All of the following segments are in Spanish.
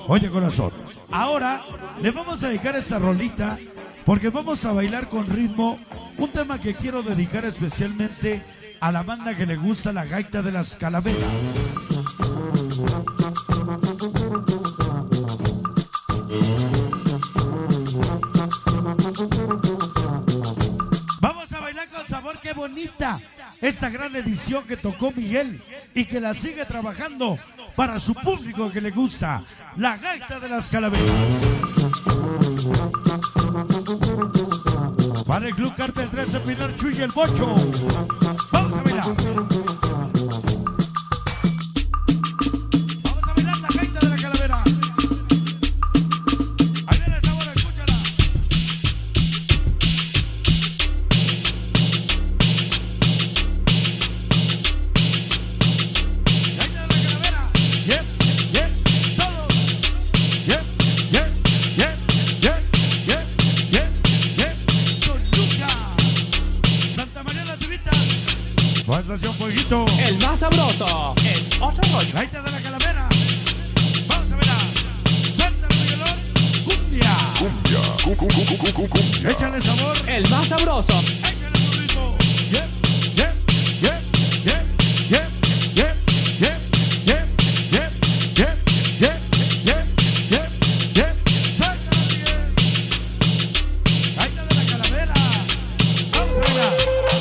Oye, corazón, ahora le vamos a dedicar esta rolita porque vamos a bailar con ritmo un tema que quiero dedicar especialmente a la banda que le gusta la gaita de las calaveras. Vamos a bailar con sabor, qué bonita esta gran edición que tocó Miguel y que la sigue trabajando para su público que le gusta la gaita de las calaveras. Para el Club Cartel 13, Pilar Chuy y el Bocho. Vamos a bailar. Vamos a bailar la gaita de la calavera. Ahí viene esa bola, escúchala. Gaita de la calavera. Yeah, yeah, todos. Yeah, yeah, yeah, yeah, yeah, yeah, yeah. Toluca, Santa María Nativitas. Sensación Fueguito. El más sabroso es otro rollo. Gaita de la calavera. Vamos a bailar. Santa Miguelón. Cumbia. Cumbia. Échale sabor. El más sabroso. Échale su ritmo. Yeah, yeah, yeah, yeah, yeah, yeah, yeah, yeah, yeah, yeah, yeah, yeah, yeah, yeah. Santa Miguel. Gaita de la calavera. Vamos a bailar.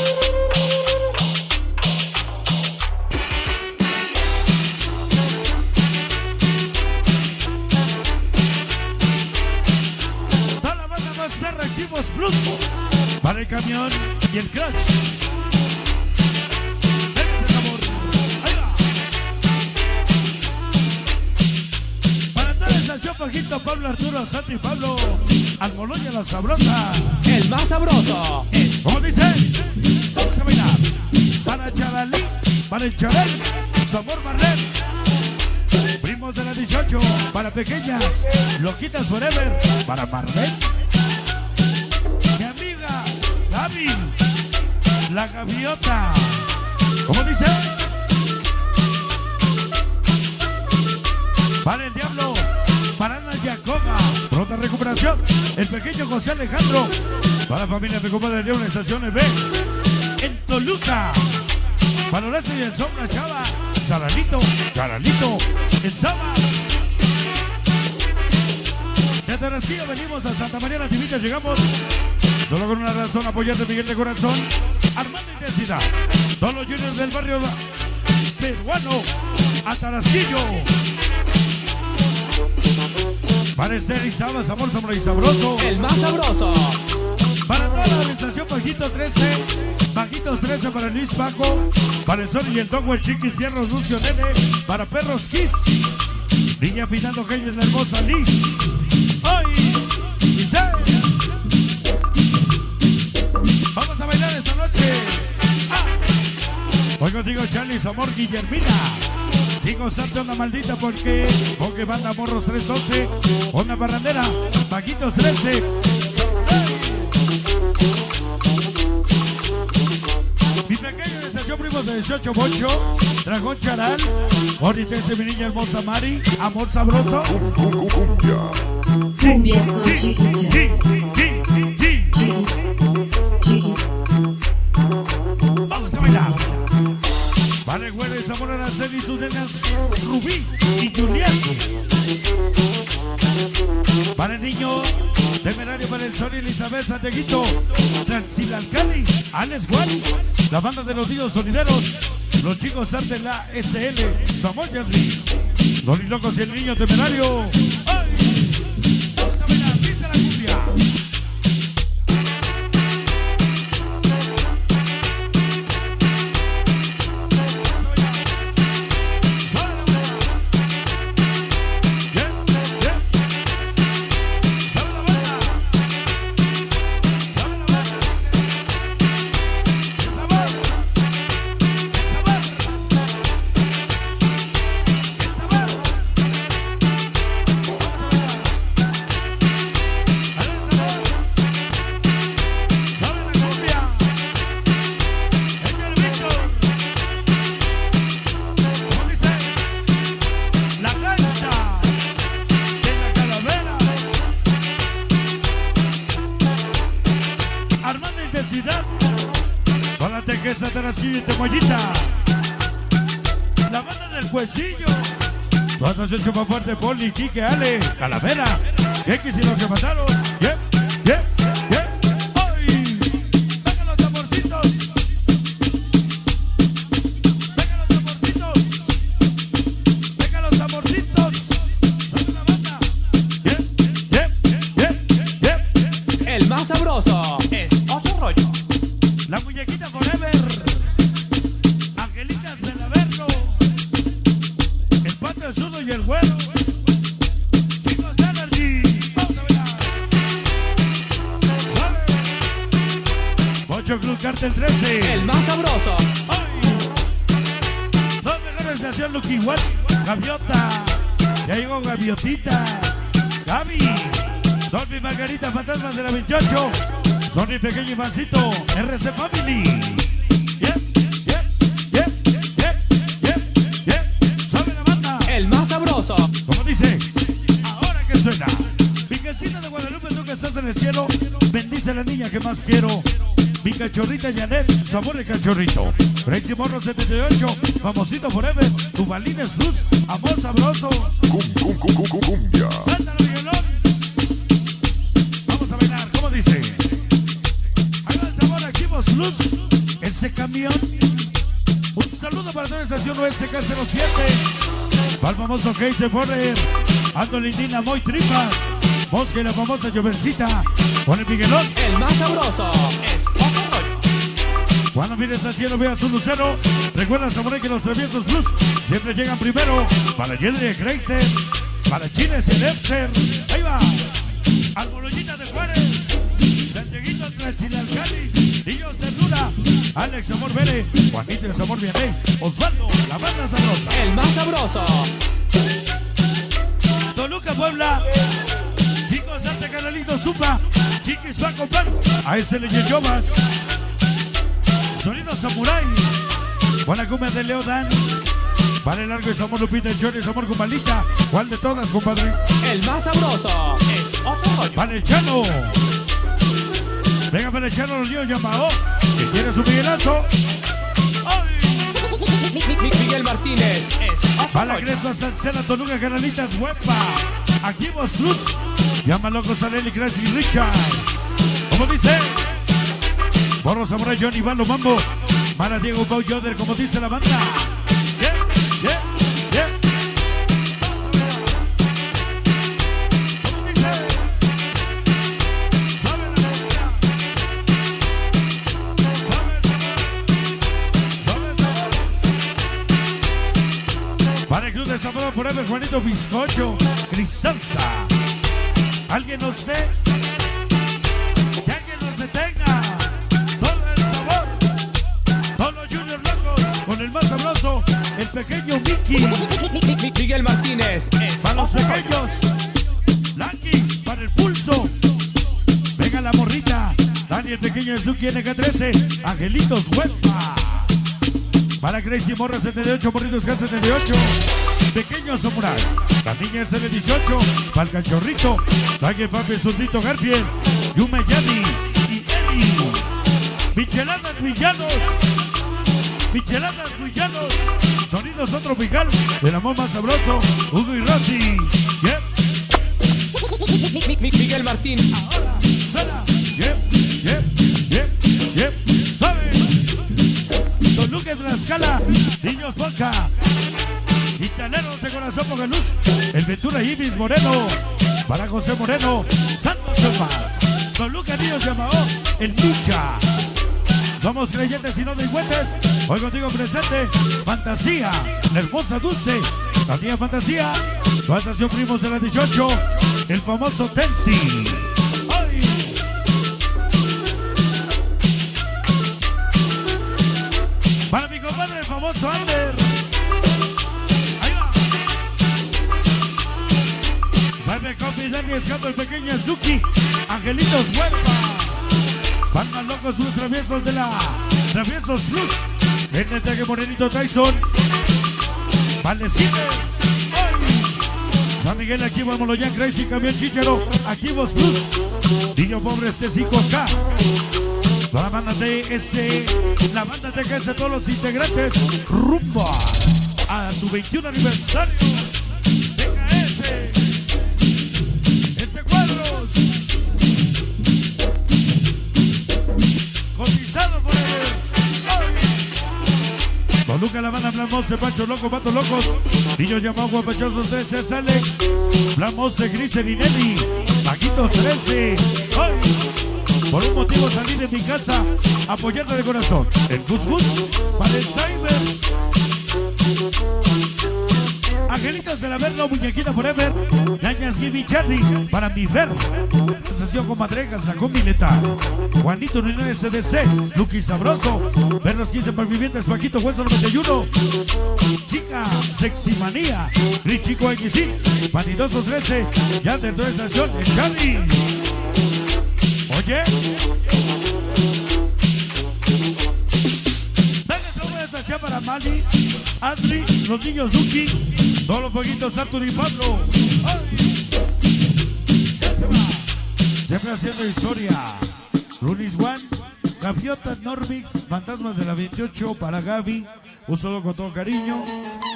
Reactivos Plus para el camión y el crash. Venga ese sabor. Ahí va. Para toda esa estación Pajito, Pablo, Arturo, Santi, Pablo, Almoloya la sabrosa. El más sabroso es. ¿Cómo dice? Vamos a bailar. Para Charalí, para el Charel, Sabor Marlet. Primos de la 18, para pequeñas, Loquitas Forever, para Marlet. Mi amiga Gaby, la gaviota. ¿Cómo dice? Para el Diablo, para Ana Jacoba, pronta recuperación. El pequeño José Alejandro, para la familia de Copa del León, Estaciones B. En Toluca, para Horacio y el Sombra Chava, Charalito, el Saba. De Tarasquillo venimos a Santa María Nativitas, llegamos solo con una razón, apoyarte Miguel de Corazón, Armando Intensidad, todos los juniors del barrio peruano, a Tarasquillo. Para Esther y Saba, Sabor, Samurai Sabroso. El más sabroso. Para toda la organización Bajito 13, Bajitos 13 para Luis Paco, para el Sol y el Togo, el Chiquis, Fierros, Lucio Nene, para Perros Kiss, Niña Pinando Calles, la hermosa Liz. Hoy, dice, vamos a bailar esta noche. Hoy contigo Charlie, Amor, Guillermina. Digo, salte onda maldita porque banda Morros 312, onda parrandera, Bajitos 13. Mi pequeño de estación Primos de 18 Bocho, Dragón Charal, Ori 13, mi niña hermosa Mari, Amor Sabroso. Vamos a bailar. Para el güero y Zamor Araceli y sus nenas Rubí y Julián. Para el niño Temerario, para el Sol y Elizabeth Santeguito, Transilalcali, Alex Juan, la banda de los niños sonideros, los chicos de la SL, Samuel Henry, Solilocos y el niño Temerario. ¡Ay! Vamos a bailar, dice la cumbia. Esa Tarasquillo y Temoyita. La banda del Cuecillo. Vas a ser chupa fuerte, Poli, Quique, Ale, Calavera, X y los que mataron. ¡Yep! ¡Ay! ¡Venga los tamborcitos! ¡Venga los tamborcitos! ¡Venga los tamborcitos! ¡Sale la banda! ¡Yep! El más sabroso es otro rollo. La muñequita forever. Angelitas del Averno. El Pato el Sudo y el Güero. Chicos Energy. Vamos a bailar. ¡Sale! Mocho Club Cartel 13. El más sabroso. ¡Ay! Dos mejores de acción Lucky One. Gaviota. Ya llegó Gaviotita. Gaby. Dolphy Margarita, Fantasmas de la 28. Sony Pequeño y Mancito. RC Family. Sabe la banda. El más sabroso. Como dice, ahora que suena. Virgencita de Guadalupe, tú que estás en el cielo. Bendice a la niña que más quiero. Mi cachorrita Janet, sabor de cachorrito. Crazy Morro 78, famosito forever. Tu Balines Luz, amor sabroso. Cumbia. Sáltalo, Miguelón. Vamos a bailar, ¿cómo dice? Ahí va el sabor, Activos Luz. Ese camión. Un saludo para toda la estación USK07. Para el famoso Casey Border. Ando Lindina, Moy Tripas. Mosca y la famosa Llovercita. Con el Miguelón. El más sabroso es otro rollo. Cuando mires al cielo, veas un lucero. Recuerda, Samurai, que los traviesos Blues siempre llegan primero. Para Yedri de Creiser. Para Chines el Epser. Ahí va. Al Boloñita de Juárez. Santiaguito Tlaxinalcali. Niños Ternura. Alex Amor Vélez. Juanito el Amor Vianey. Osvaldo, la banda sabrosa. El más sabroso. Toluca, Puebla. Chicos, Santa Canalito, Zupa. Chiquis va a comprar. A ese le Yeyobas. Sonido Samurai. Buena cumbia de Leo Dan. Vale largo y Amor Lupita, el Chori, Amor con Malita. ¿Cuál de todas, compadre? El más sabroso es otro rollo. Para el Chano. Venga para el Chano, los niños Yamao. Que quiere su Miguelazo. ¡Ay! Miguel Martínez es otro Para la rollo. Crespa, Salcena, Toluca, Canalitas, Huepa. Activos Plus. Llama Loco, Saleli, Crash y Richard. Como dice. Borro Samurai, Johnny, Valo, Mambo. Para Diego Pau Yoder, como dice la banda. Como dice. Sabe la banda. Sabe el sabor. Para el Club de Zamora Forever, Juanito Bizcocho, Crisanza. ¿Alguien nos ve? Que alguien nos detenga. Todo el sabor. Todos los Junior locos. Con el más sabroso, el pequeño Mickey. Miguel Martínez es Para los otro rollo. pequeños. Lanquis, para el pulso. Venga la morrita. Dani, el pequeño Suki NK13. Angelitos Huelpa. Para Crazy Morra 78, Morritos K78. Pequeño Samurai. La niña es el 18. Para el cachorrito. Daniel Papi, Sundito Garfield. Yume Yanni y Eli. Micheladas Villanos. Micheladas Villanos. Sonidos otro Miguel. El amor más sabroso. Hugo y Rosy. Yep. Miguel Martín. Ahora suena. Yep. ¿Sabe? Toluca, Tlaxcala. Niños Boca. Gitaneros de corazón con luz. El Ventura Ibis Moreno. Para José Moreno. Santos Somas. Toluca, Niños Llamao. El Micha. Somos creyentes y no delincuentes. Hoy contigo presente. Fantasía. La hermosa dulce. La tía Fantasía. Tu estación Primos de la 18. El famoso Tensi. ¡Ay! Para mi compadre, el famoso Ander. Ahí va. Sabe Coffee, Dani Escato, el pequeño Suki. Angelitos Huelpa. Van más locos los traviesos de la Traviesos Plus. El traje Morenito Tyson. Valecine. San Miguel, Activo, Moloyán, Crazy, Camión Chichero. Activos Plus. Niño Pobre, este 5K. La banda TS, la banda TS, todos los integrantes, rumbo a su 21 aniversario. Venga ese Cuadros, cotizado por Toluca, la banda Blamose, Pancho Loco, Patos Locos, Niños Llamados Guapachosos, 13, Alex, Blamose, Grisel y Nelly, Paquitos 13. ¡Ay! Por un motivo salí de mi casa apoyando de corazón. El Gus Gus para el Cyber. Angelitas del Averno, Muñequita Forever. Dañas Gibi Charlie para mi ver. Sesión con Madregas, la combineta. Juanito Nunez SDC. Lucky Sabroso. Ver los 15 supervivientes. Paquito Hueso 91. Chica Sexy Manía. Richico XC. Vanidoso 13. Ya de toda esa acción. El Charlie. Oye, dale sobre esta chapa para Mali, Adri, los niños Duki, todos los fueguitos Artur y Pablo. ¡Ay! Ya se va. Siempre haciendo historia. Lunis One, Gaviota Normix, Fantasmas de la 28 para Gaby. Un saludo con todo cariño.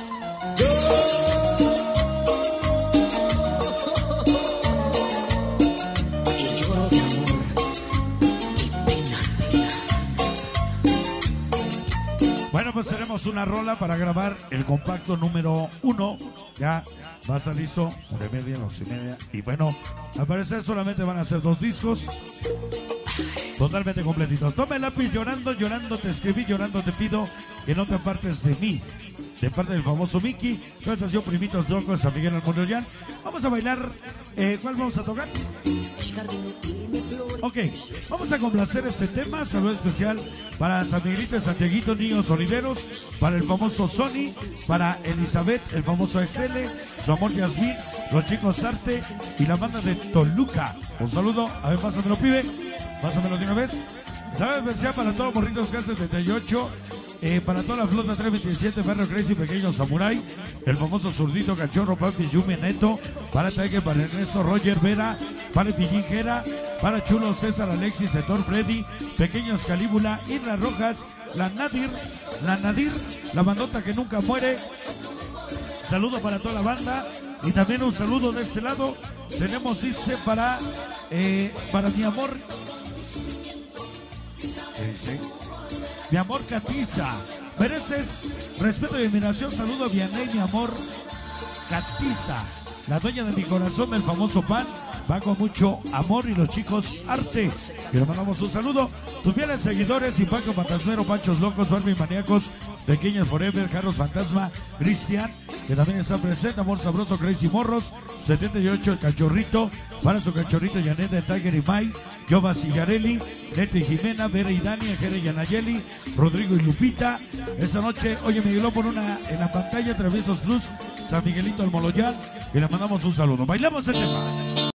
Bueno, pues tenemos una rola para grabar el compacto número 1. Ya va a estar listo, 1:30, 11:30. Y bueno, al parecer solamente van a ser 2 discos totalmente completitos. Toma el lápiz, llorando, llorando te escribí, llorando te pido que no te apartes de mí. De parte del famoso Mickey, con estación Primitos Locos, San Miguel Almonte. Vamos a bailar. ¿Cuál vamos a tocar? Ok, vamos a complacer este tema. Saludo especial para San Miguelito de Santiaguito, Niños Oliveros, para el famoso Sony, para Elizabeth, el famoso SL, su amor Yasmin, los chicos Arte y la banda de Toluca. Un saludo, a ver, pásamelo, pibe, pásamelo de una vez. Saludo especial para todos los morritos que hacen 78. Para toda la flota 327, Barrio Crazy, Pequeño Samurai, el famoso Zurdito, Cachorro, Papi, Yumi, Neto, para Taike, para Ernesto, Roger, Vera, para Pillín, Jera, para Chulo, César, Alexis, Tetor, Freddy, Pequeños Calíbula, Isla Rojas, la Nadir, la bandota que nunca muere. Saludo para toda la banda y también un saludo de este lado. Tenemos, dice, para mi amor. Mi amor Catiza, mereces respeto y admiración. Saludo a Vianey, mi amor Catiza, la dueña de mi corazón, del famoso pan. Va con mucho amor y los chicos Arte. Y le mandamos un saludo. Tus fieles seguidores, Impacto Fantasmero, Panchos Locos, Barbie Maníacos, Pequeñas Forever, Carlos Fantasma, Cristian, que también está presente, Amor Sabroso, Crazy Morros, 78, el Cachorrito, para su Cachorrito, Janet, el Tiger y Mai, Jova Cigarelli, Nete y Jimena, Vera y Dani, Jere y Anayeli, Rodrigo y Lupita. Esta noche, oye, Miguelón por una en la pantalla, Traviesos Plus, San Miguelito Almoloyán, y le mandamos un saludo. Bailamos el tema.